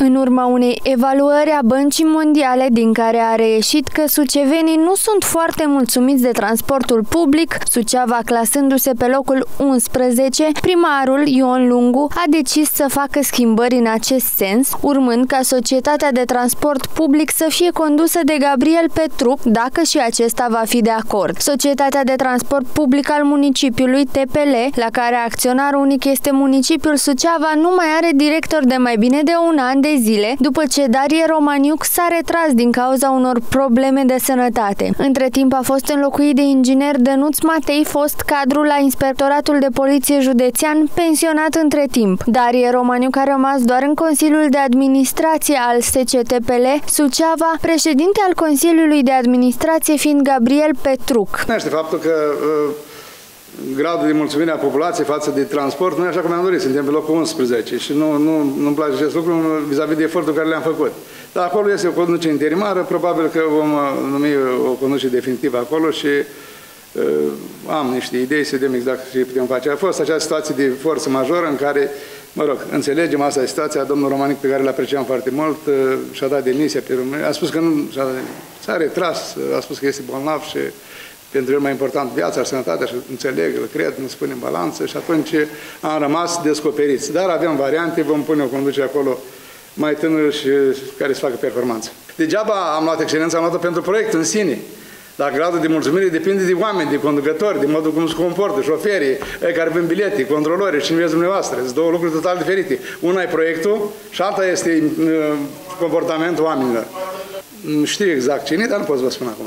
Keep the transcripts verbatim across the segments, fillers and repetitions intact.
În urma unei evaluări a Băncii Mondiale, din care a reieșit că sucevenii nu sunt foarte mulțumiți de transportul public, Suceava clasându-se pe locul unsprezece, primarul Ion Lungu a decis să facă schimbări în acest sens, urmând ca societatea de transport public să fie condusă de Gabriel Petruc, dacă și acesta va fi de acord. Societatea de transport public al municipiului T P L, la care acționar unic este municipiul Suceava, nu mai are director de mai bine de un an de zile, după ce Darie Romaniuc s-a retras din cauza unor probleme de sănătate. Între timp a fost înlocuit de inginer Dănuț Matei, fost cadru la Inspectoratul de Poliție Județean, pensionat între timp. Darie Romaniuc a rămas doar în Consiliul de Administrație al S C T P L Suceava, președinte al Consiliului de Administrație fiind Gabriel Petruc. Este faptul că uh, gradul de mulțumire a populației față de transport nu e așa cum am dorit, suntem pe locul unsprezece și nu, nu, nu-mi place acest lucru vis-a-vis de efortul care le-am făcut. Dar acolo este o conducere interimară, probabil că vom numi o conducere definitivă acolo și uh, am niște idei să vedem exact ce putem face. A fost această situație de forță majoră în care, mă rog, înțelegem asta e situația, domnul Romanic, pe care îl apreciam foarte mult, uh, și-a dat demisia pe România, a spus că nu și-a dat demisia. S-a retras, a spus că este bolnav și pentru el mai important viața și sănătatea și înțeleg, îl cred, nu spune în balanță și atunci am rămas descoperiți. Dar avem variante, vom pune o conducere acolo mai tânără și care să facă performanță. Degeaba am luat excelența, am luat-o pentru proiect în sine. Dar gradul de mulțumire depinde de oameni, de conducători, de modul cum se comportă, șoferii, care vând bilete, controlorii, cine vezi dumneavoastră. Sunt două lucruri total diferite. Una e proiectul și alta este uh, comportamentul oamenilor. Nu știu exact cine, dar nu pot să vă spun acum.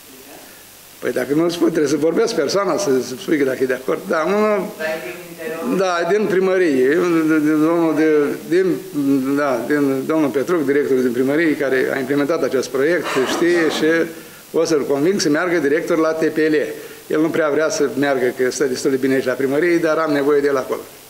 Păi dacă nu spun, trebuie să vorbesc persoana, să spui că dacă e de acord. Da, unul, da, din primărie, domnul, de, din, da, din domnul Petruc, directorul din primărie, care a implementat acest proiect, știe și o să-l conving să meargă director la T P L. El nu prea vrea să meargă, că stă destul de bine aici la primărie, dar am nevoie de el acolo.